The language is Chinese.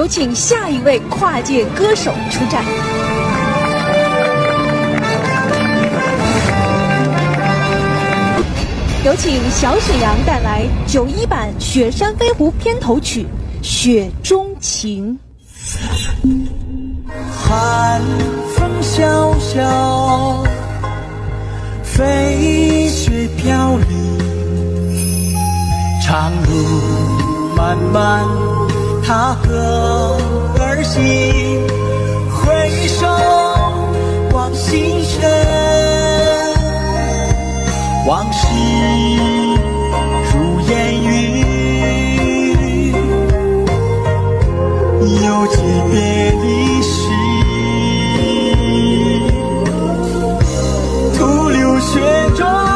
有请下一位跨界歌手出战。有请小沈阳带来91版《雪山飞狐》片头曲《雪中情》。 寒风萧萧，飞雪飘零，长路漫漫，他何而行？回首望星辰，往事如烟云，犹记别离时，徒留雪中